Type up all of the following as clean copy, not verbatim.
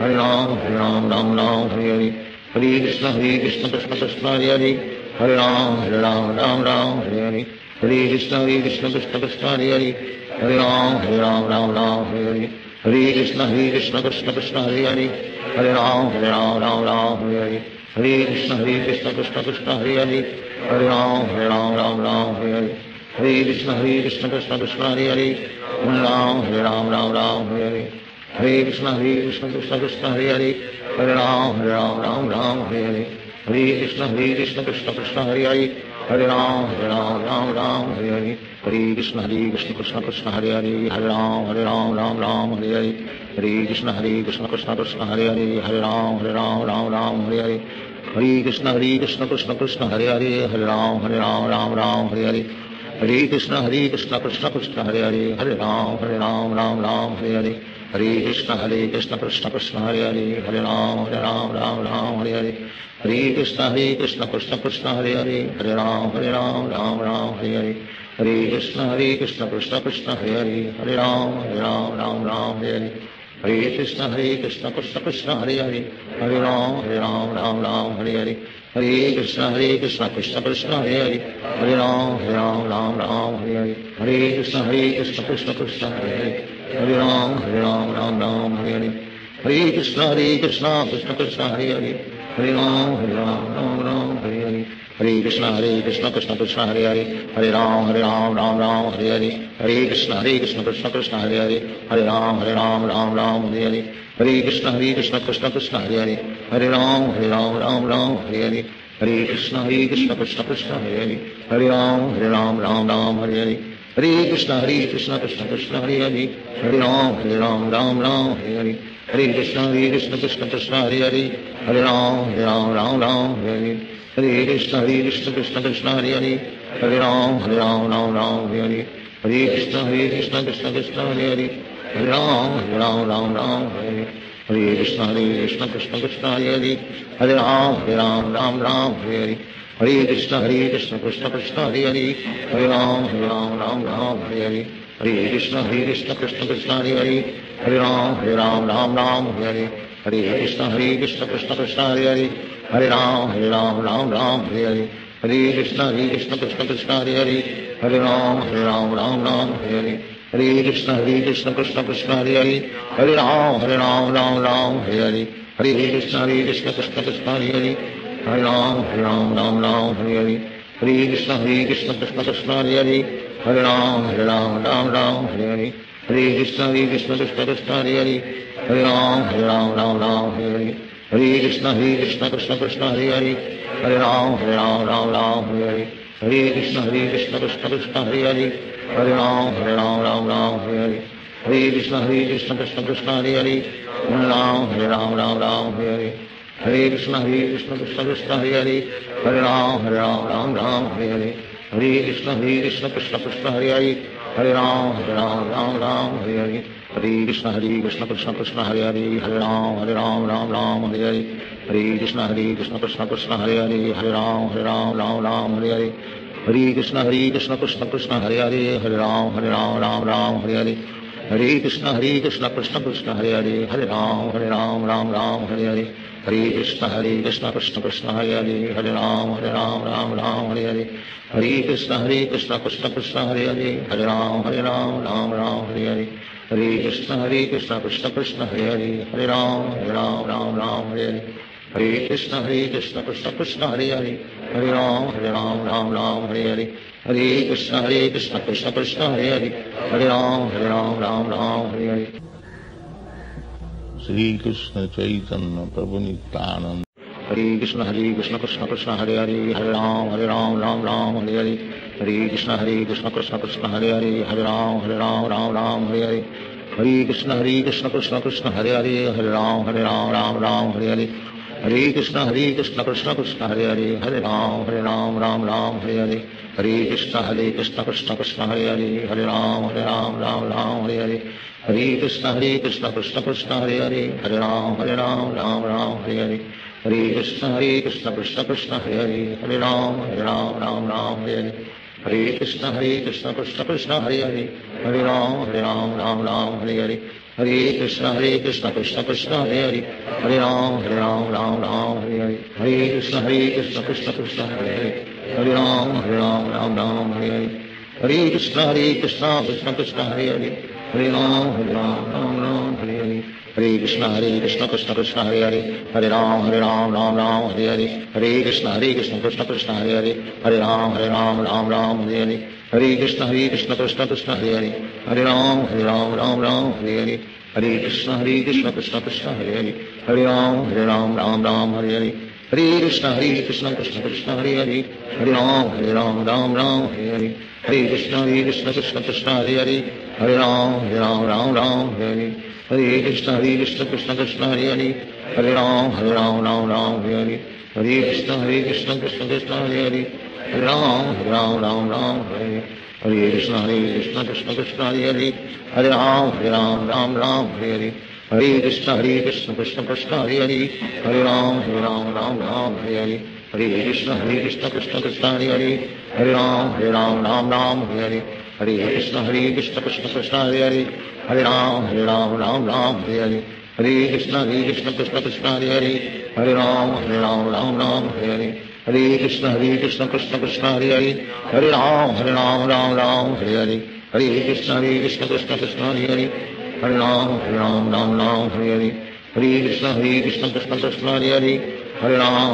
Hare Ram, Ram Ram, Hare Hare. Hare Krishna, Krishna Krishna, Hare Hare. Hare Ram, Ram Ram, Hare Hare. Hare Krishna, Krishna Krishna, Hare Hare. Hare Ram, Ram Hare Hare. Hare Krishna, Krishna Krishna, Hare Hare. Hare Ram, Ram Hare Hare. Hare Krishna, Krishna Krishna, Hare Hare. Hare Ram, Ram Hare Hare. Hare Krishna, Krishna Krishna, Hare Hare. Hare Ram, Ram Hare Hare. Hare Krishna, Krishna Krishna, Hare Hare. Hare Ram, Ram Hare Hare. Hare Krishna, Krishna Krishna, Hare Hare. Hare Ram, Ram Hare Hare. Hare Krishna, Krishna Krishna, Hare Hare. Hare Ram, Ram Hare Hare. Hare Krishna, Krishna Krishna, Hare Hare. Hare Ram, Ram Hare Hare. Hare Krishna, Krishna Krishna, Hare Hare. Hare Ram, Ram Hare Hare. Hare Krishna, Krishna Krishna, Hare Hare. Hare Ram, Ram Hare Hare. Hare Krishna, Krishna Krishna, Hare Hare. Hare Ram, Ram Hare Hare. Hare Krishna, Krishna Krishna, Hare Hare. Hare Ram, Ram Hare Hare. Hare Krishna, Krishna Krishna, Hare Hare. Hare Ram, Ram Hare Hare. Hare Krishna, Krishna Krishna, Hare Hare. Hare Ram, Ram Hare Hare. Hare Krishna, Krishna Krishna, Hare Hare. Hare Ram, Ram Hare Hare. Hare Krishna, Krishna Krishna, Hare Hare. Hare Ram, Ram Hare Hare. Hare Krishna, Krishna Krishna, Hare Hare. Hare Ram, Ram Hare Hare. Hare Krishna, Krishna Krishna, Hare Hare. Hare Ram, Ram Hare Hare. Hare Krishna, Krishna Krishna, Hare Hare. Hare Ram, Ram Hare Hare. Hare Krishna, Krishna Krishna, Hare Hare. Hare Ram, Ram Hare Hare. Hare Krishna, Krishna Krishna, Hare Hare. Hare Ram, Ram Hare Hare. Hare Krishna, Krishna Krishna, Hare Hare. Hare Ram, Ram Hare Hare. Hare Krishna, Krishna Krishna, Hare Hare. Hare Ram, Ram Hare Hare. Hare Krishna, Krishna Krishna, Hare Hare. Hare Ram, Ram Hare Hare. Hare Krishna, Krishna Krishna, Hare Hare. Hare Ram, Ram Hare Hare. Hare Krishna, Krishna Krishna, Hare Hare. Hare Ram, Ram Hare Hare. Hare Krishna, Krishna Krishna, Hare Hare. Hare Ram, Ram Hare Hare. Hare Krishna, Krishna Krishna, Hare Hare. Hare Ram, Ram Hare Hare. Hare Krishna, Krishna Krishna, Hare Hare. Hare Ram, Ram Hare Hare. Hare Krishna, Krishna Krishna, Hare Hare. Hare Ram, Ram Hare Hare. Hare Krishna, Krishna Krishna, Hare Hare. Hare Ram, Ram Hare Hare. Hare Krishna, Krishna Krishna, Hare Hare. Hare Ram, Ram Hare Hare. Hare Krishna, Krishna Krishna, Hare Hare. Hare Ram, Ram Hare Hare. Hare Krishna, Krishna Krishna, Hare Hare. Hare Ram, Ram Hare Hare. Hare Krishna, Krishna Krishna, Hare Hare. Hare Ram, Ram Hare Hare. Hare Krishna, Krishna Krishna, Hare Hare. Hare Ram, Ram Hare Hare. Hare Krishna, Krishna Krishna, Hare Hare. Hare Ram, Ram Hare Hare. Hare Krishna, Krishna Krishna, Hare Hare. Hare Ram, Ram Hare Hare. Hare Krishna, Krishna Krishna, Hare Hare. Hare Ram, Ram Hare Hare. Hare Krishna, Krishna Krishna, Hare Hare. Hare Ram, Ram Hare Hare. Hare Krishna, Krishna Krishna, Hare Hare. Hare Ram, Ram Hare Hare. Hare Krishna, Krishna Krishna, Hare Hare. Hare Ram, Ram Hare Hare. Hare Krishna, Krishna Krishna, Hare Hare. Hare Ram, Ram Hare Hare. Hare Krishna, Krishna Krishna, Hare Hare. Hare Ram, Ram Hare Hare. Hare Krishna, Krishna Krishna, Hare Hare. Hare Ram, Ram Hare Hare. Hare Krishna, Krishna Krishna, Hare Hare. Hare Ram, Ram Hare Hare. Hare Krishna, Krishna Krishna, Hare Hare. Hare Ram, Ram Hare Hare. Hare Krishna, Krishna Krishna, Hare Hare. Hare Ram, Ram Hare Hare. Shri Krishna Chaitanya Prabhu Nityananda. Hare Krishna, Krishna Krishna, Hare Hare. Hare Ram, Ram Hare Hare. Hare Krishna, Krishna Krishna, Hare Hare. Hare Ram, Ram Hare Hare. Hare Krishna, Krishna Krishna, Hare Hare. Hare Ram, Ram Hare Hare. Hare Krishna, Krishna Krishna, Hare Hare. Hare Ram, Ram Hare Hare. Hare Krishna, Krishna Krishna, Hare Hare. Hare Ram, Ram Hare Hare. Hare Krishna, Krishna Krishna, Hare Hare. Hare Ram, Ram Hare Hare. Hare Krishna, Krishna Krishna, Hare Hare. Hare Ram, Ram Hare Hare. Hare Krishna, Krishna Krishna, Hare Hare. Hare Ram, Ram Hare Hare. Hare Krishna Krishna Krishna Hare Hare Hare Ram Ram Ram Hare Hare Hare Krishna Krishna Krishna Hare Hare Hare Ram Ram Hare Hare Hare Krishna Krishna Krishna Hare Hare Hare Ram Ram Hare Hare Hare Krishna Krishna Krishna Hare Hare Hare Ram Ram Hare Hare Hare Krishna Krishna Krishna Hare Hare Hare Ram Ram Hare Hare Hare Krishna Krishna Krishna Hare Hare Hare Ram Ram Hare Hare Hare Krishna Krishna Krishna Hare Hare Hare Ram Ram Hare Hare Hare Krishna Krishna Krishna Hare Hare Hare Ram Ram Hare Hare Hare Krishna Krishna Krishna Hare Hare Hare Ram Ram Hare Hare Hare Krishna Krishna Krishna Hare Hare Hare Ram Ram Hare Hare Hare Krishna Krishna Krishna Hare Hare Hare Ram Ram Hare Hare Hare Krishna Krishna Krishna Hare Hare Hare Ram Ram Hare Hare Hare Krishna Krishna Krishna Hare Hare Hare Ram Ram Hare Hare Hare Krishna Krishna Krishna Hare Hare Hare Ram Ram Hare Hare Hare Krishna Krishna Krishna Hare Hare Hare Ram Ram Hare Hare Hare Krishna Krishna Krishna Hare Hare Hare Ram Ram Hare Hare Hare Krishna Krishna Krishna Hare Hare Hare Ram Hare Hare Hare Krishna Krishna Krishna Hare Hare Hare Ram Hare Hare Hare Krishna Krishna Krishna Hare Hare Hare Ram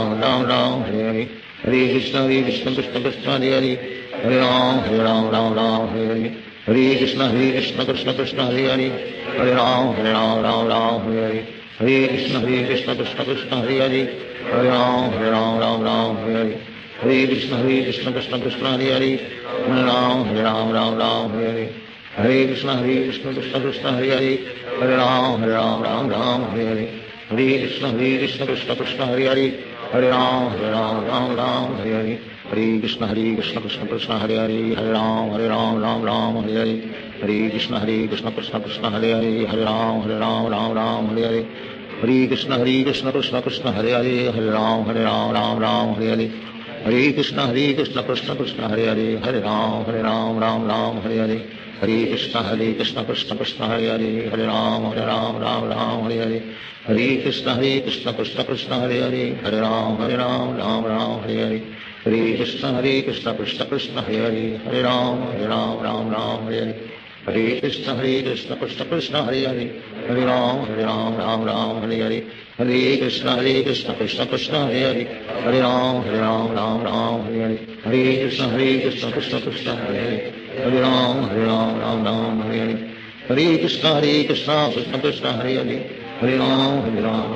Hare Hare Hare Krishna Krishna Krishna Hare Hare Hare Ram Hare Hare Hare Krishna Krishna Krishna Hare Hare Hare Ram Hare Hare Hare Krishna Krishna Krishna Hare Hare Hare Ram Hare Hare Hare Krishna Krishna Krishna Hare Hare Hare Ram Hare Hare Hare Krishna Krishna Krishna Hare Hare Hare Ram Hare Hare Hare Krishna Krishna Krishna Hare Hare Hare Ram Hare Hare Hare Krishna Krishna Krishna Hare Hare Hare Ram Hare Hare Hare Krishna Krishna Krishna Hare Hare Hare Ram Hare Hare Hare Krishna Krishna Krishna Hare Hare Hare Ram Hare Hare Hare Krishna Krishna Krishna Hare Hare Hare Ram Hare Hare Hare Hare Krishna Krishna Krishna Hare Hare Hare Ram Hare Hare Hare Hare Krishna Krishna Krishna Hare Hare Hare Ram Hare Hare Hare Hare Krishna Krishna Krishna Hare Hare Hare Ram Hare Hare Hare Krishna Krishna Krishna Hare Hare Hare Ram Hare Hare Hare Krishna Krishna Krishna Hare Hare Hare Ram Hare Hare Hare Krishna Krishna Krishna Hare Hare Hare Ram Hare Hare Hare Krishna Krishna Krishna Hare Hare Hare Ram Hare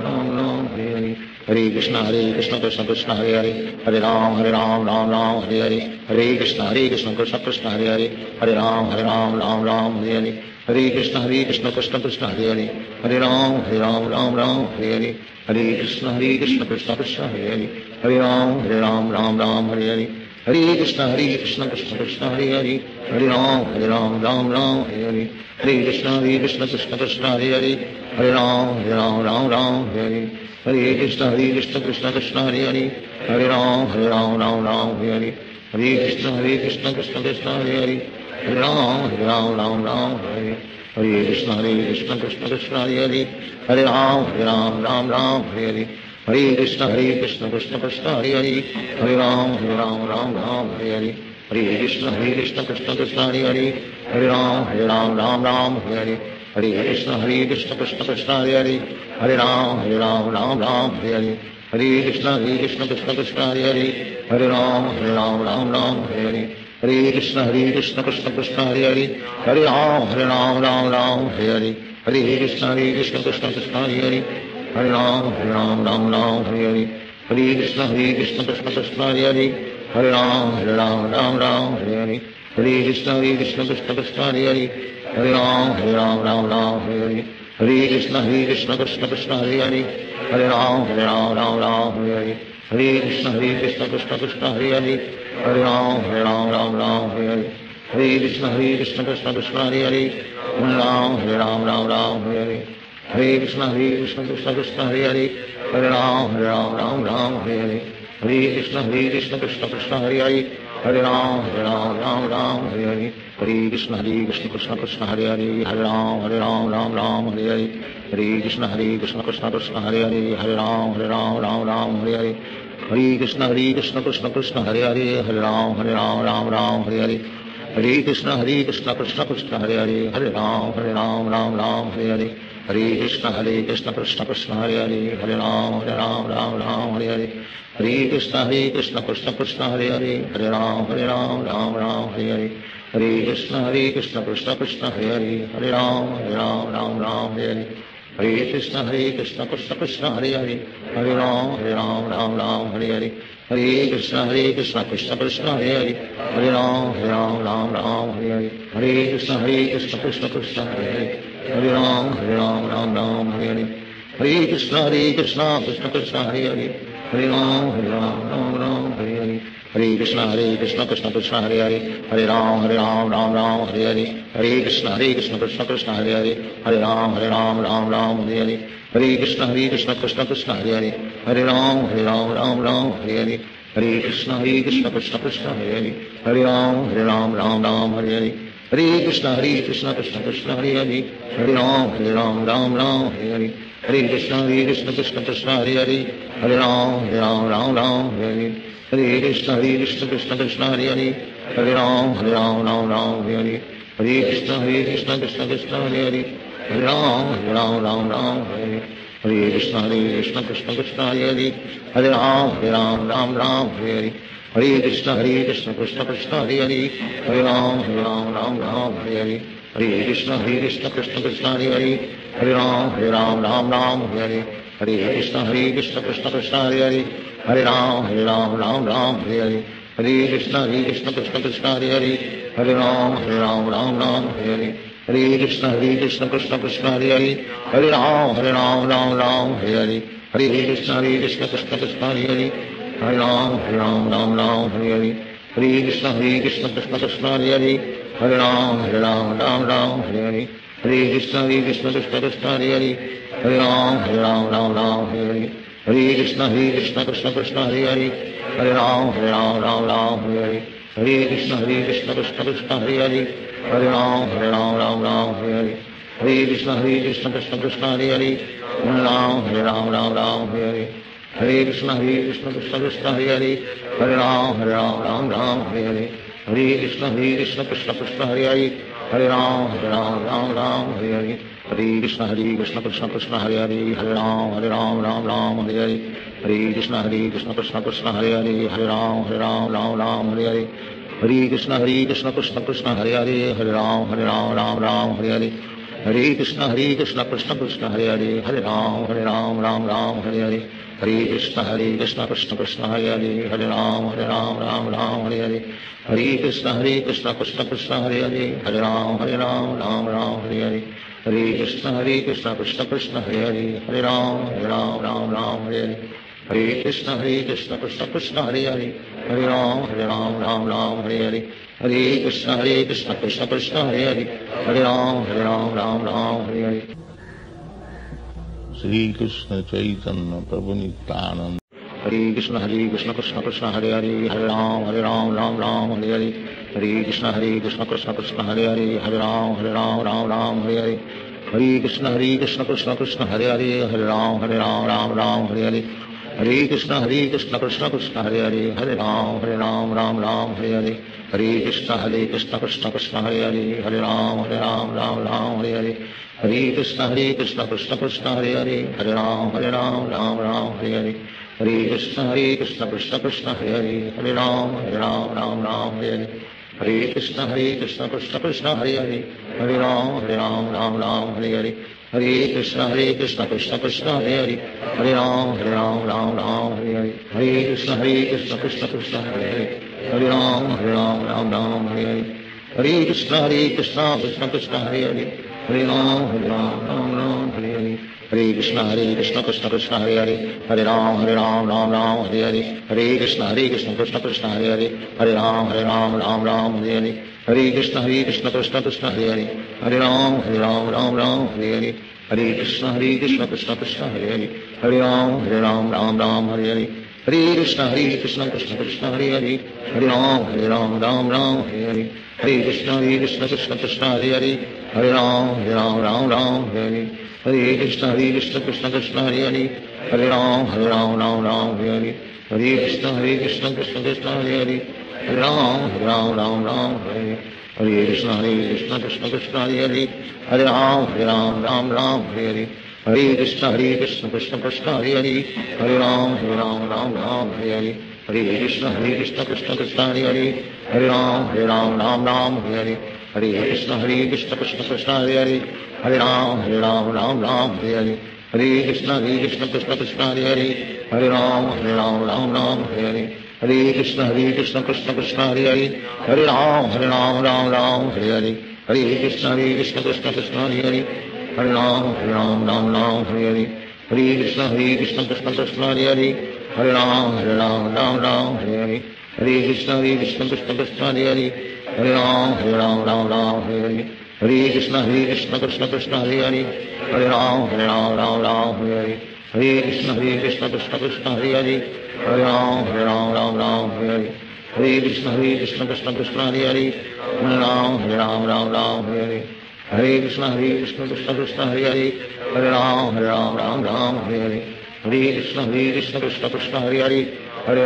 Hare Hare Krishna Krishna Krishna Hare Hare Hare Ram Hare Hare Hare Krishna Krishna Krishna Hare Hare Hare Ram Hare Hare Hare Krishna Krishna Krishna Hare Hare Hare Ram Hare Hare Hare Krishna Krishna Krishna Hare Hare Hare Ram Hare Hare Hare Krishna Krishna Krishna Hare Hare Hare Ram Hare Hare Hare Krishna Krishna Krishna Hare Hare Hare Ram Hare Hare Hare Krishna Krishna Krishna Hare Hare Hare Ram Hare Hare Hare Krishna Krishna Krishna Hare Hare Hare Ram Hare Hare Hare Krishna Krishna Krishna Hare Hare Hare Ram Hare Hare Hare Krishna Krishna Krishna Hare Hare Hare Ram Hare Hare Hare Krishna Krishna Krishna Hare Hare Hare Ram Hare Hare Hare Krishna Krishna Krishna Hare Hare Hare Ram Hare Hare Hare Krishna Krishna Krishna Hare Hare Hare Ram Hare Hare Hare Krishna Krishna Krishna Hare Hare Hare Ram Hare Hare Hare Krishna Krishna Krishna Hare Hare Hare Ram Hare Hare Hare Krishna Krishna Krishna Hare Hare Hare Ram Hare Hare Hare Krishna Krishna Krishna Hare Hare Hare Ram Hare Hare Hare Krishna Krishna Krishna Hare Hare Hare Ram Hare Hare Hare Krishna Krishna Krishna Hare Hare Hare Ram Hare Hare Hare Krishna Krishna Krishna Hare Hare Hare Ram Hare Hare Hare Krishna Krishna Krishna Hare Hare Hare Ram Hare Hare Hare Krishna Krishna Krishna Hare Hare Hare Ram, Ram Ram, Hare Hare, Hare Krishna Krishna Krishna Hare Hare, Hare Ram, Ram Ram, Hare Hare, Hare Krishna Krishna Krishna Hare Hare, Hare Ram, Ram Hare Hare, Hare Krishna Krishna Krishna Hare Hare, Hare Ram, Ram Hare Hare, Hare Krishna Krishna Krishna Hare Hare, Hare Ram, Ram Hare Hare, Hare Krishna Krishna Krishna Hare Hare, Hare Ram, Ram Hare Hare, Hare Krishna Krishna Krishna Hare Hare, Hare Ram, Ram Hare Hare, Hare Krishna Krishna Krishna Hare Hare, Hare Ram, Ram Hare Hare, Hare Krishna Krishna Krishna Hare Hare, Hare Ram, Ram Hare Hare, Hare Krishna Krishna Krishna Hare Hare, Hare Ram, Ram Hare Hare, Hare Krishna Krishna Krishna Hare Hare, Hare Ram, Ram Hare Hare, Hare Krishna Krishna Krishna Hare Hare, Hare Ram, Hare Hare, Hare Krishna Krishna Krishna Hare Hare, Hare Ram, Ram Hare Hare, Hare Krishna Krishna Krishna Hare Hare, Hare Ram, Ram Hare Hare, Hare Krishna Krishna Krishna Hare Hare, Hare Ram, Ram Hare Hare, Hare Krishna Krishna Krishna Hare Hare, Hare Ram, Ram Hare Hare, Hare Krishna Krishna Krishna Hare Hare, Hare Ram, Ram Hare Hare, Hare Krishna Krishna Krishna Hare Hare, Hare Ram, Hare Hare, Hare Krishna Krishna Krishna Hare Hare, Hare Ram, Ram Hare Hare, Hare Krishna Krishna Krishna Hare Hare, Hare Ram, Hare Hare, Hare Krishna Krishna Krishna Hare Hare, Hare Ram, Hare Hare, Hare Krishna Krishna Krishna Hare Hare, Hare Ram, Hare Hare, Hare Krishna Krishna Krishna Hare Hare, Hare Ram, Hare Hare, Hare Krishna Krishna Krishna Hare Hare, Hare Ram, Hare Hare, Hare Krishna Krishna Krishna Hare Hare, Hare Ram, Hare Hare, Hare Krishna Krishna Krishna Hare Hare, Hare Ram, Hare Hare, Hare Krishna Krishna Krishna Hare Hare, Hare Ram, Hare Hare, Hare Krishna Krishna Krishna Hare Hare, Hare Ram, Hare Hare, Hare Krishna Krishna Krishna Hare Hare, Hare Ram, Hare Hare, Hare Krishna Krishna Krishna Hare Hare, Hare Ram, Hare Hare, Hare Krishna Krishna Krishna Hare Hare, Hare Ram, Hare Hare, Hare Krishna Krishna Krishna Hare Hare, Hare Ram, Hare Hare, Hare Krishna Krishna Krishna Hare Hare, Hare Ram, Hare Hare, Hare Krishna Krishna Krishna Hare Hare, Hare Ram, Hare Hare, Hare Krishna Krishna Krishna Hare Hare, Hare Ram, Hare Hare, Hare Krishna Krishna Krishna Hare Hare, Hare Ram, Hare Hare, Hare Krishna Krishna Krishna Hare Hare, Hare Ram, Hare Hare, Hare Krishna Krishna Krishna Hare Hare, Hare Ram, Hare Hare, Hare Krishna Krishna Krishna Hare Hare, Hare Ram, Hare Hare, Hare Krishna Krishna Krishna Hare Hare, Hare Ram, Hare Hare, Hare Krishna Krishna Krishna Hare Hare, Hare Ram, Hare Hare, Hare Krishna Krishna Krishna Hare Hare, Hare Ram, Hare Hare, Hare Krishna Krishna Krishna Hare Hare, Hare Ram, Hare Hare. Shri Krishna Chaitanya Prabhu Nityananda. Hare Krishna Krishna Krishna Hare Hare, Hare Ram, Hare Hare, Hare Krishna Krishna Krishna Hare Hare, Hare Ram, Hare Hare, Hare Krishna Krishna Krishna Hare Hare, Hare Ram, Hare Hare, Hare Krishna Krishna Krishna Hare Hare, Hare Ram, Hare Hare, Hare Krishna Krishna Krishna Hare Hare, Hare Ram, Hare Hare, Hare Krishna Krishna Krishna Hare Hare, Hare Ram, Hare Hare, Hare Krishna Krishna Krishna Hare Hare, Hare Ram, Hare Hare, Hare Krishna Krishna Krishna Hare Hare, Hare Ram, Hare Hare, Hare Krishna Krishna Krishna Hare Hare, Hare Ram, Hare Hare, Hare Krishna Krishna Krishna Hare Hare, Hare Ram, Hare Hare, Hare Krishna Krishna Krishna Hare Hare, Hare Ram, Hare Hare, Hare Krishna Krishna Krishna Hare Hare, Hare Ram, Hare Hare, Hare Krishna Krishna Krishna Hare Hare, Hare Ram, Hare Hare, Hare Krishna Krishna Krishna Hare Hare, Hare Ram, Hare Hare, Hare Krishna Krishna Krishna Hare Hare, Hare Ram, Hare Hare, Hare Krishna Krishna Krishna Hare Hare, Hare Ram Ram Ram Hare Hare, Hare Krishna Krishna Krishna Hare Hare, Hare Ram Ram Hare Hare, Hare Krishna Krishna Krishna Hare Hare, Hare Ram Ram Hare Hare, Hare Krishna Krishna Krishna Hare Hare, Hare Ram Ram Hare Hare, Hare Krishna Krishna Krishna Hare Hare, Hare Ram Ram Hare Hare, Hare Krishna Krishna Krishna Hare Hare, Hare Ram Ram Hare Hare, Hare Krishna Krishna Krishna Hare Hare, Hare Ram Ram Hare Hare, Hare Krishna Krishna Krishna Hare Hare, Hare Ram Ram Hare Hare, Hare Krishna Krishna Krishna Hare Hare, Hare Ram Hare Hare, Hare Krishna Krishna Krishna Hare Hare, Hare Ram Hare Hare, Hare Krishna Krishna Krishna Hare Hare, Hare Ram Hare Hare, Hare Krishna Krishna Krishna Hare Hare, Hare Ram Hare Hare, Hare Krishna Krishna Krishna Hare Hare, Hare Ram Hare Hare, Hare Krishna Krishna Krishna Hare Hare, Hare Ram Hare Hare, Hare Krishna Krishna Krishna Hare Hare, Hare Ram Hare Hare, Hare Krishna Krishna Krishna Hare Hare, Hare Ram Hare Hare, Hare Krishna Krishna Krishna Hare Hare, Hare Ram Hare Hare, Hare Krishna Krishna Krishna Hare Hare, Hare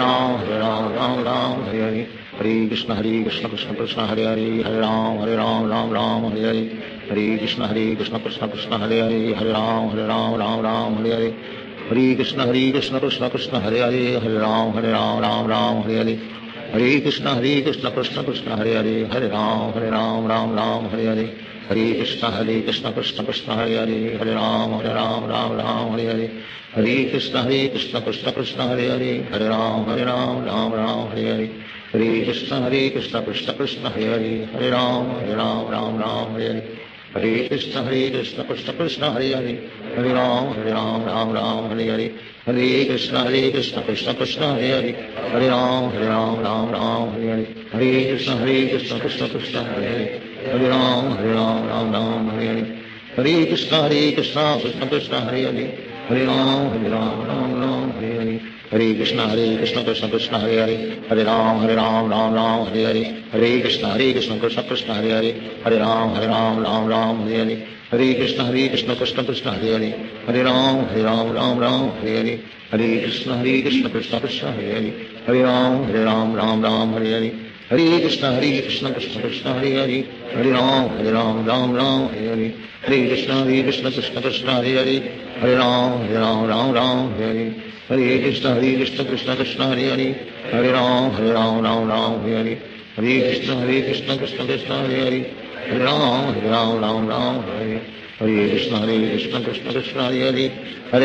Ram Hare Hare, Hare Krishna Krishna Krishna Hare Hare, Hare Ram Hare Hare, Hare Krishna Krishna Krishna Hare Hare, Hare Ram Hare Hare, Hare Krishna Krishna Krishna Hare Hare, Hare Ram Hare Hare, Hare Krishna Krishna Krishna Hare Hare, Hare Ram Hare Hare, Hare Krishna Krishna Krishna Hare Hare, Hare Ram Hare Hare, Hare Krishna Krishna Krishna Hare Hare, Hare Ram Hare Hare, Hare Krishna Krishna Krishna Hare Hare, Hare Ram Hare Hare, Hare Krishna Krishna Krishna Hare Hare, Hare Ram Hare Hare, Hare Krishna Krishna Krishna Hare Hare, Hare Ram Hare Hare, Hare Krishna Krishna Krishna Hare Hare, Hare Ram Hare Hare, Hare Krishna Krishna Krishna Hare Hare, Hare Ram Hare Hare, Hare Krishna Krishna Krishna Hare Hare, Hare Ram Hare Hare, Hare Krishna Krishna Krishna Hare Hare, Hare Ram Hare Hare, Hare Krishna Krishna Krishna Hare Hare, Hare Ram Hare Hare, Hare Krishna Krishna Krishna Hare Hare, Hare Ram Hare Hare, Hare Krishna Krishna Krishna Hare Hare, Hare Ram Hare Hare, Hare Krishna Krishna Krishna Hare Hare, Hare Ram Hare Hare, Hare Krishna Krishna Krishna Hare Hare, Hare Ram Hare Hare, Hare Krishna Krishna Krishna Hare Hare, Hare Ram Hare Hare, Hare Krishna Krishna Krishna Hare Hare, Hare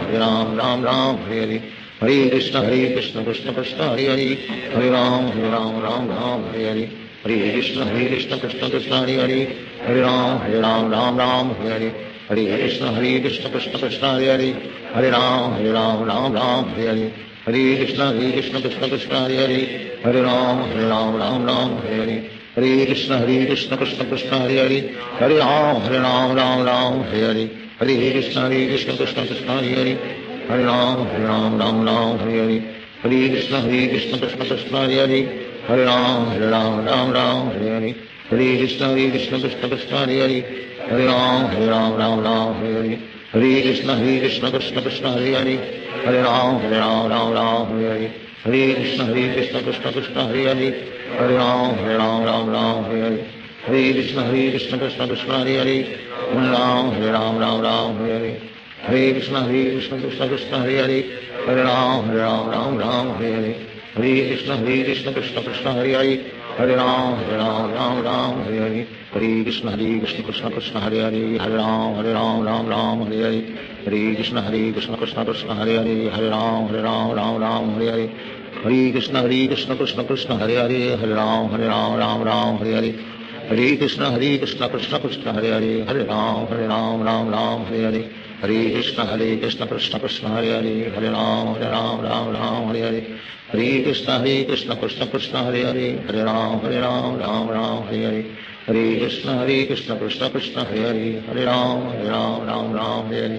Ram Hare Hare, Hare Krishna Krishna Krishna Hare Hare, Hare Ram Hare Hare, Hare Krishna Krishna Krishna Hare Hare, Hare Ram Hare Hare, Hare Krishna Krishna Krishna Hare Hare, Hare Ram Hare Hare, Hare Krishna Krishna Krishna Hare Hare, Hare Ram Hare Hare, Hare Krishna Krishna Krishna Hare Hare, Hare Ram Hare Hare, Hare Krishna Krishna Krishna Hare Hare, Hare Ram Hare Hare, Hare Krishna Krishna Krishna Hare Hare, Hare Ram Hare Hare, Hare Krishna Krishna Krishna Hare Hare, Hare Ram Hare Hare, Hare Krishna Krishna Krishna Hare Hare, Hare Ram Hare Hare, Hare Krishna Krishna Krishna Hare Hare, Hare Ram Hare Hare, Hare Krishna Krishna Krishna Hare Hare, Hare Ram Hare Hare, Hare Krishna Krishna Krishna Hare Hare, Hare Ram Hare Hare, Hare Krishna Krishna Krishna Hare Hare, Hare Ram Hare Hare, Hare Krishna Krishna Krishna Hare Hare, Hare Ram Hare Hare, Hare Krishna Krishna Krishna Hare Hare, Hare Ram Hare Hare, Hare Krishna Krishna Krishna Hare Hare, Hare Ram Hare Hare, Hare Krishna Krishna Krishna Hare Hare, Hare Ram Hare Hare, Hare Krishna Krishna Krishna Hare Hare, Hare Ram Hare Hare, Hare Krishna Krishna Krishna Hare Hare, Hare Ram Hare Hare, Hare Krishna Krishna Krishna Hare Hare, Hare Ram Hare Hare,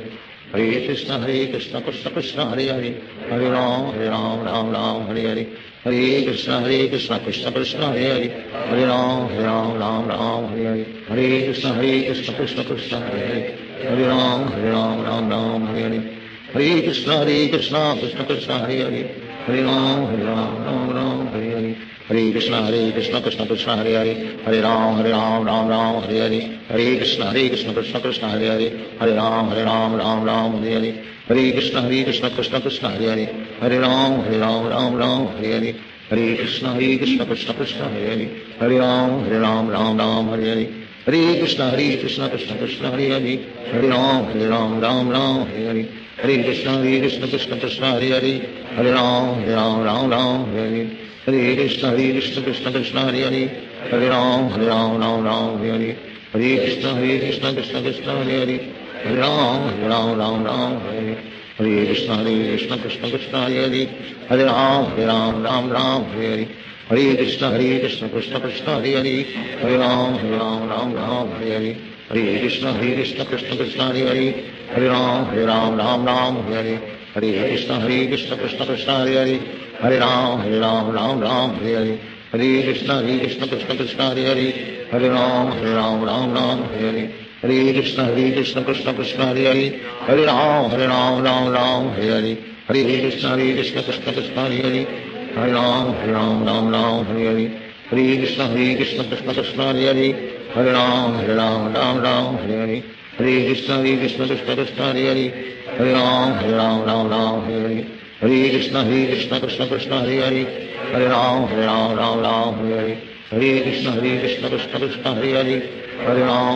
Hare Krishna Krishna Krishna Hare Hare, Hare Ram Ram Ram Hare Hare, Hare Krishna Krishna Krishna Hare Hare, Hare Ram Ram Ram Hare Hare, Hare Krishna Krishna Krishna Hare Hare, Hare Ram Ram Ram Hare Hare, Hare Krishna Krishna Krishna Hare Hare, Hare Ram Ram Hare Hare, Hare Krishna Krishna Krishna Hare Hare, Hare Ram Ram Hare Hare, Hare Krishna Krishna Krishna Hare Hare, Hare Ram Ram Hare Hare, Hare Krishna Krishna Krishna Hare Hare, Hare Ram Ram Hare Hare, Hare Krishna Krishna Krishna Hare Hare, Hare Ram Ram Hare Hare, Hare Krishna Krishna Krishna Hare Hare, Hare Ram Ram Hare Hare, Hare Krishna Krishna Krishna Hare Hare, Hare Ram Ram Hare Hare, Hare Krishna Krishna Krishna Hare Hare, Hare Ram Ram Hare Hare, Hare Krishna Krishna Krishna Hare Hare, Hare Ram Ram Hare Hare, Hare Krishna Krishna Krishna Hare Hare, Hare Ram Ram Hare Hare, Hare Krishna Krishna Krishna Hare Hare, Hare Ram Ram Hare Hare, Hare Krishna Krishna Krishna Hare Hare, Hare Ram Ram Hare Hare, Hare Krishna Krishna Krishna Hare Hare, Hare Ram Ram Hare Hare, Hare Krishna Krishna Krishna Hare Hare, Hare Ram Ram Hare Hare, Hare Krishna Krishna Krishna Hare Hare, Hare Ram Ram Hare Hare, Hare Krishna Krishna Krishna Hare Hare, Hare Ram Ram Hare Hare, Hare Krishna Krishna Krishna Hare Hare, Hare Ram Ram Hare Hare, Hare Krishna Krishna Krishna Hare Hare, Hare Ram Ram Hare Hare, Hare Krishna Krishna Krishna Hare Hare, Hare Ram Ram Hare Hare, Hare Krishna Krishna Krishna Hare Hare, Hare Ram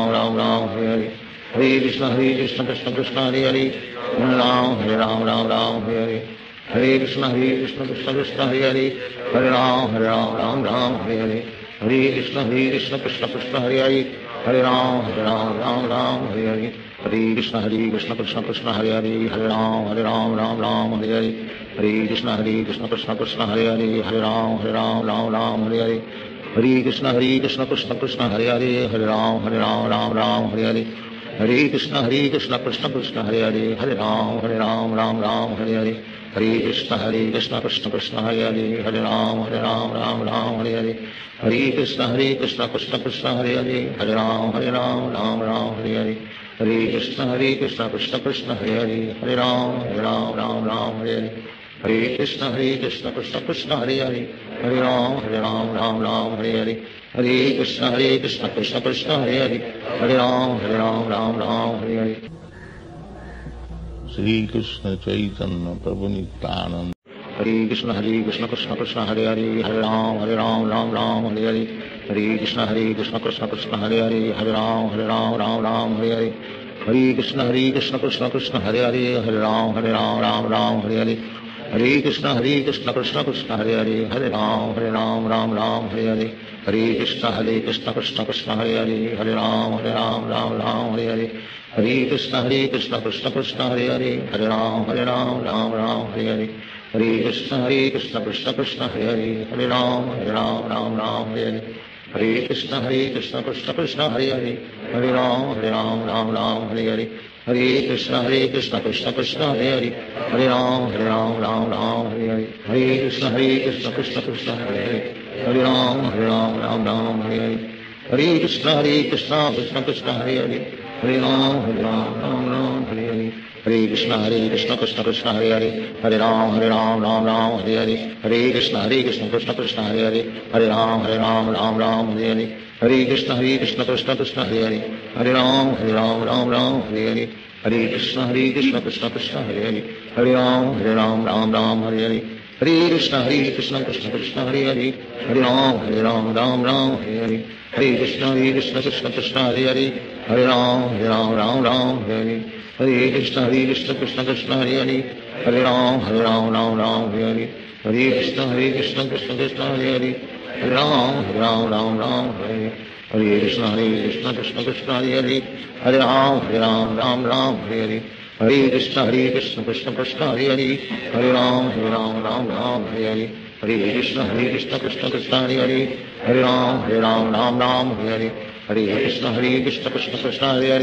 Ram Hare Hare, Hare Krishna Krishna Krishna Hare Hare, Hare Ram Ram Hare Hare, Hare Krishna Krishna Krishna Hare Hare, Hare Ram Ram Hare Hare, Hare Krishna Krishna Krishna Hare Hare, Hare Ram Ram Hare Hare, Hare Krishna Krishna Krishna Hare Hare, Hare Ram Ram Hare Hare, Hare Krishna Krishna Krishna Hare Hare, Hare Ram Ram Hare Hare, Hare Krishna Krishna Krishna Hare Hare, Hare Ram Ram Hare Hare, Hare Krishna Krishna Krishna Hare Hare, Hare Ram Ram Hare Hare, Hare Krishna Krishna Krishna Hare Hare, Hare Ram Ram Hare Hare, Hare Krishna Krishna Krishna Hare Hare, Hare Ram Ram Hare Hare, Hare Krishna Krishna Krishna Hare Hare, Hare Ram Ram Hare Hare, Hare Krishna Krishna Krishna Hare Hare, Hare Ram Ram Hare Hare, Hare Krishna Krishna Krishna Hare Hare, Hare Ram Ram Hare Hare. Shri Krishna Chaitanya Prabhu Nityananda. Hare Krishna Krishna Krishna Hare Hare, Hare Ram Hare Hare, Hare Krishna Krishna Krishna Hare Hare, Hare Ram Hare Hare, Hare Krishna Krishna Krishna Hare Hare, Hare Ram Hare Hare, Hare Krishna Krishna Krishna Hare Hare, Hare Ram Hare Hare, Hare Krishna Krishna Krishna Hare Hare, Hare Ram Hare Hare, Hare Krishna Krishna Krishna Hare Hare, Hare Ram Hare Hare, Hare Krishna Krishna Krishna Hare Hare, Hare Ram Hare Hare, Hare Krishna Krishna Krishna Hare Hare, Hare Ram Hare Hare, Hare Krishna Krishna Krishna Hare Hare, Hare Ram Hare Hare, Hare Krishna Krishna Krishna Hare Hare, Hare Ram Hare Hare, Hare Krishna Krishna Krishna Hare Hare, Hare Ram Hare Hare, Hare Krishna Krishna Krishna Hare Hare, Hare Ram Hare Hare, Hare Krishna Krishna Krishna Hare Hare, Hare Ram Hare Hare, Hare Krishna Krishna Krishna Hare Hare, Hare Ram Hare Hare, Hare Krishna Krishna Krishna Hare Hare, Hare Ram Hare Hare, Hare Krishna Krishna Krishna Hare Hare, Hare Ram Hare Hare, Hare Krishna Krishna Krishna Hare Hare, Hare Ram Hare Hare, Hare Krishna Krishna Krishna Hare Hare, Hare Ram Hare Hare, Hare Krishna Krishna Krishna Hare Hare, Hare Ram Hare Hare, Hare Krishna Krishna Krishna Hare Hare, Hare Ram Hare Hare, Hare Krishna Krishna Krishna Hare Hare, Hare Ram Hare Hare, Hare Krishna Krishna Krishna Hare Hare, Hare Ram Hare Hare, Hare Krishna Krishna Krishna Hare Hare,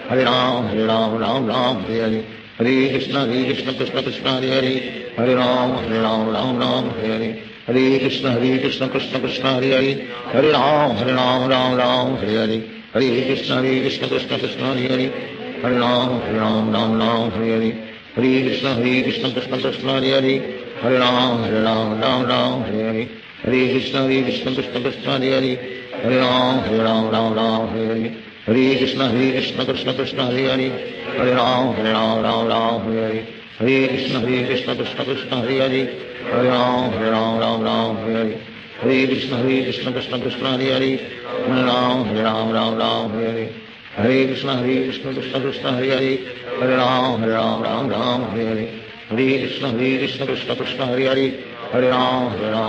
Hare Ram, Ram Ram, Hare Hare. Hare Krishna, Krishna Krishna, Hare Hare. Hare Ram, Ram Ram, Hare Hare. Hare Krishna, Krishna Krishna, Hare Hare. Hare Ram, Ram, Hare Hare. Hare Krishna, Krishna Krishna, Hare Hare. Hare Ram, Ram, Hare Hare. Hare Krishna, Krishna Krishna, Hare Hare. Hare Ram, Ram, Hare Hare. Hare Krishna, Krishna Krishna, Hare Hare. Hare Ram, Ram, Hare Hare. Hare Krishna, Krishna Krishna, Hare Hare. Hare Ram, Ram, Hare Hare. Hare Krishna, Krishna Krishna, Hare Hare. Hare Ram, Ram, Hare Hare. Hare Krishna, Krishna Krishna, Hare Hare. Hare Ram, Ram, Hare Hare. Hare Krishna, Krishna Krishna, Hare Hare. Hare Ram, Ram, Hare Hare. Hare Krishna, Krishna Krishna, Hare Hare. Hare Ram,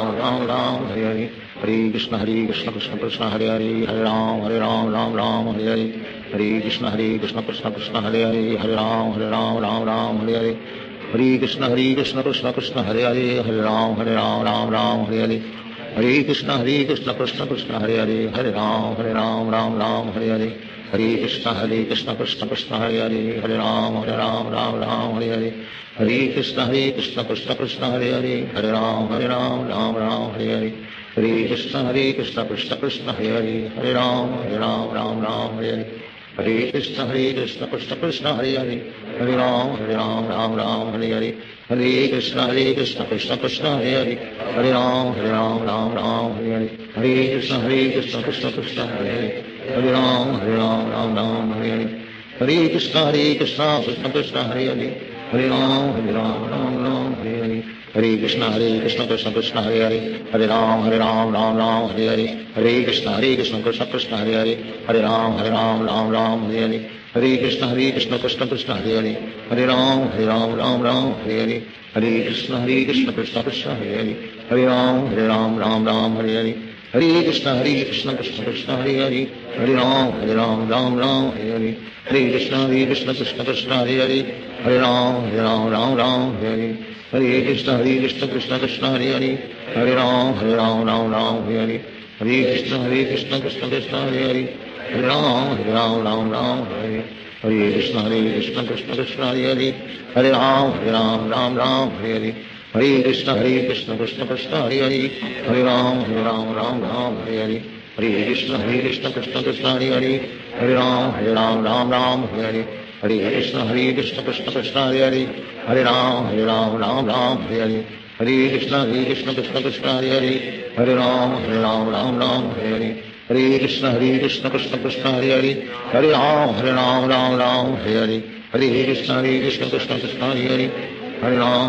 Ram, Hare Hare. Hare Krishna, Krishna Krishna, Hare Hare. Hare Ram, Ram, Hare Hare. Hare Krishna, Krishna Krishna, Hare Hare. Hare Ram, Ram, Hare Hare. Hare Krishna, Krishna Krishna, Hare Hare. Hare Ram, Ram, Hare Hare. Hare Krishna, Krishna Krishna, Hare Hare. Hare Ram, Ram, Hare Hare. Hare Krishna, Krishna Krishna, Hare Hare. Hare Ram, Ram, Hare Hare. Hare Krishna, Krishna Krishna, Hare Hare. Hare Ram, Ram, Hare Hare. Hare Krishna, Krishna Krishna, Hare Hare. Hare Ram, Ram, Hare Hare. Hare Krishna, Krishna Krishna, Hare Hare. Hare Ram, Ram, Hare Hare. Hare Krishna, Krishna Krishna, Hare Hare. Hare Ram, Ram, Hare Hare. Hare Krishna, Krishna Krishna, Hare Hare. Hare Ram, Ram, Hare Hare. Hare Krishna, Krishna Krishna, Hare Hare. Hare Ram, Ram, Hare Hare. Hare Krishna, Krishna Krishna, Hare Hare. Hare Ram, Ram, Hare Hare. Hare Krishna, Krishna Krishna, Hare Hare. Hare Ram, Ram, Hare Hare. Hare Krishna, Krishna Krishna, Hare Hare. Hare Ram, Ram, Hare Hare. Hare Krishna, Krishna Krishna, Hare Hare. Hare Ram, Ram, Hare Hare. Hare Krishna, Krishna Krishna, Hare Hare. Hare Ram, Ram, Hare Hare. Hare Krishna, Krishna Krishna, Hare Hare. Hare Ram, Ram, Hare Hare. Hare Krishna, Krishna Krishna, Hare Hare. Hare Ram, Ram, Hare Hare. Hare Krishna, Krishna Krishna, Hare Hare. Hare Ram, Ram, Hare Hare. Hare Krishna, Krishna Krishna, Hare Hare. Hare Ram, Ram, Hare Hare. Hare Krishna, Krishna Krishna, Hare Hare. Hare Ram, Ram, Hare Hare. Hare Krishna, Krishna Krishna, Hare Hare. Hare Ram, Ram, Hare Hare. Hare Krishna, Krishna Krishna, Hare Hare. Hare Ram, Ram, Hare Hare. Hare Krishna, Krishna Krishna, Hare Hare. Hare Ram, Ram, Hare Hare. Hare Krishna, Krishna Krishna, Hare Hare. Hare Ram, Ram, Hare Hare. Hare Krishna, Krishna Krishna, Hare Hare. Hare Ram,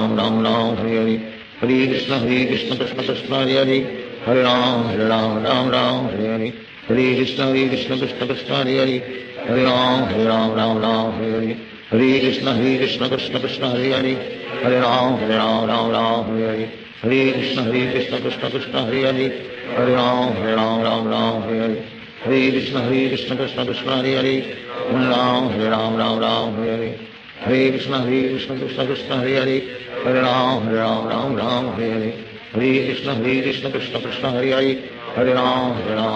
Ram, Hare Hare. Hare Krishna, Krishna Krishna, Hare Hare. Hare Ram, Ram, Hare Hare. Hare Krishna, Krishna Krishna, Hare Hare. Hare Ram, Ram, Hare Hare. Hare Krishna, Krishna Krishna, Hare Hare. Hare Ram, Ram, Hare Hare. Hare Krishna, Krishna Krishna, Hare Hare. Hare Ram, Ram, Hare Hare. Hare Krishna, Krishna Krishna, Hare Hare. Hare Ram, Ram, Hare Hare. Hare Krishna, Krishna Krishna, Hare Hare. Hare Ram, Ram, Hare Hare. Hare Krishna, Krishna Krishna, Hare Hare. Hare Ram,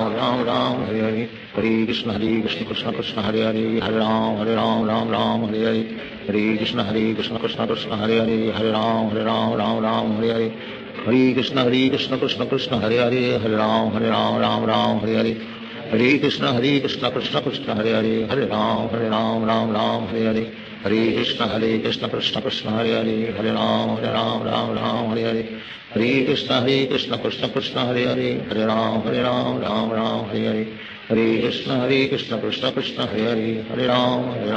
Ram, Hare Hare. Hare Krishna, Krishna Krishna, Hare Hare. Hare Ram, Ram, Hare Hare. Hare Krishna, Krishna Krishna, Hare Hare. Hare Ram, Ram, Hare Hare. Hare Krishna, Krishna Krishna, Hare Hare. Hare Ram, Ram, Hare Hare. Hare Krishna, Krishna Krishna, Hare Hare. Hare Ram, Ram, Hare Hare. Hare Krishna, Krishna Krishna, Hare Hare. Hare Ram, Ram, Hare Hare. Hare Krishna, Krishna Krishna, Hare Hare. Hare Ram, Ram, Hare Hare. Hare Krishna, Krishna Krishna, Hare Hare. Hare Ram,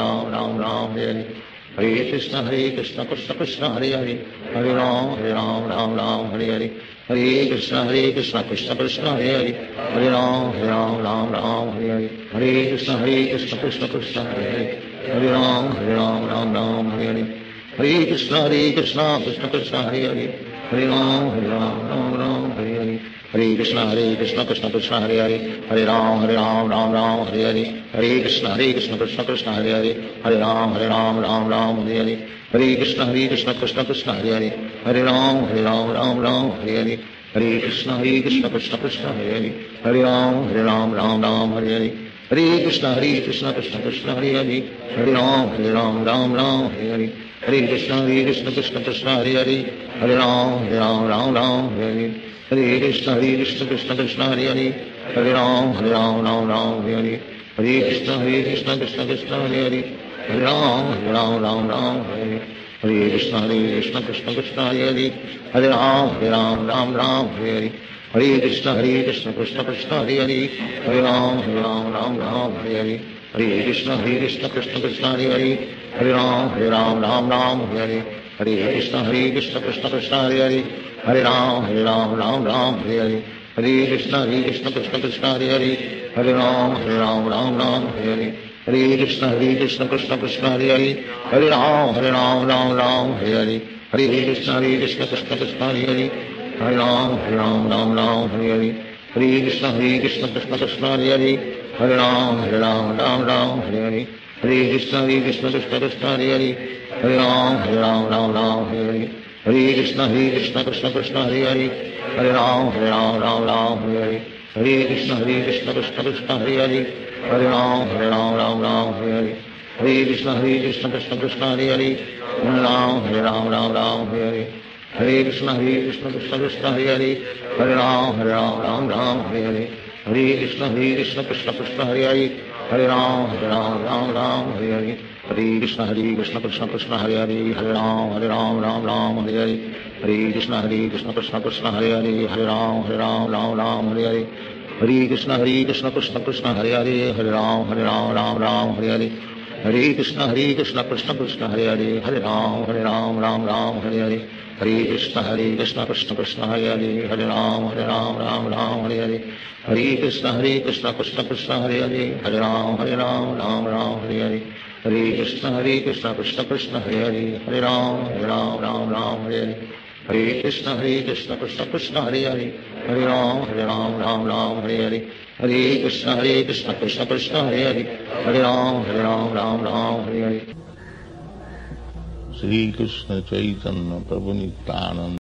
Ram, Hare Hare. Hare Krishna, Krishna Krishna, Hare Hare. Hare Ram, Ram, Hare Hare. Hare Krishna, Krishna Krishna, Hare Hare. Hare Ram, Ram, Hare Hare. Hare Krishna, Krishna Krishna, Hare Hare. Hare Ram, Ram, Hare Hare. Hare Krishna, Krishna Krishna, Hare Hare. Hare Ram, Ram, Hare Hare. Hare Krishna, Krishna Krishna, Hare Hare. Hare Ram, Ram, Hare Hare. Hare Krishna, Krishna Krishna, Hare Hare. Hare Ram, Ram, Hare Hare. Hare Krishna, Krishna Krishna, Hare Hare. Hare Ram, Ram, Hare Hare. Hare Krishna, Krishna Krishna, Hare Hare. Hare Ram, Ram, Hare Hare. Hare Krishna Krishna Krishna Hare Hare, Hare Ram Ram Ram Hare Hare, Hare Krishna Krishna Krishna Hare Hare, Hare Ram Ram Hare Hare, Hare Krishna Krishna Krishna Hare Hare, Hare Ram Ram Hare Hare, Hare Krishna Krishna Krishna Hare Hare, Hare Ram Ram Hare Hare, Hare Krishna Krishna Krishna Hare Hare, Hare Ram Ram Hare Hare, Hare Krishna Krishna Krishna Hare Hare, Hare Ram Ram Hare Hare, Hare Krishna Krishna Krishna Hare Hare, Hare Ram Ram Hare Hare, Hare Krishna Krishna Krishna Hare Hare, Hare Ram Ram Hare Hare, Hare Krishna Krishna Krishna Hare Hare, Hare Ram Ram Hare Hare, Hare Krishna Krishna Krishna Hare Hare, Hare Ram Ram Hare Hare, Hare Krishna Krishna Krishna Hare Hare, Hare Ram Ram Hare Hare, Hare Krishna Krishna Krishna Hare Hare, Hare Ram Ram Hare Hare, Hare Krishna Krishna Krishna Hare Hare, Hare Ram Ram Hare Hare, Hare Krishna Krishna Krishna Hare Hare, Hare Ram Ram Hare Hare, Hare Krishna Krishna Krishna Hare Hare, Hare Ram Ram Hare Hare, Hare Krishna Krishna Krishna Hare Hare, Hare Ram Ram Hare Hare, Hare Krishna Krishna Krishna Hare Hare, Hare Ram Ram Hare Hare, Hare Krishna Krishna Krishna Hare Hare, Hare Ram Ram Hare Hare, Hare Krishna Krishna Krishna Hare Hare, Hare Ram Ram Hare Hare, Hare Krishna Krishna Krishna Hare Hare, Hare Ram Ram Hare Hare, Hare Krishna Krishna Krishna Hare Hare, Hare Ram Ram Hare Hare, Hare Krishna Krishna Krishna Hare Hare, Hare Ram Ram Hare Hare, Hare Krishna Krishna Krishna Hare Hare, Hare Ram Ram Hare Hare, Hare Krishna Krishna Krishna Hare Hare, Hare Ram Ram Hare Hare, Hare Krishna Krishna Krishna Hare Hare, Hare Ram Ram Hare Hare, Hare Krishna Krishna Krishna Hare Hare, Hare Ram Ram Hare Hare, Hare Krishna Krishna Krishna Hare Hare, Hare Ram Ram Hare Hare. Shri Krishna Chaitanya Prabhu Nityananda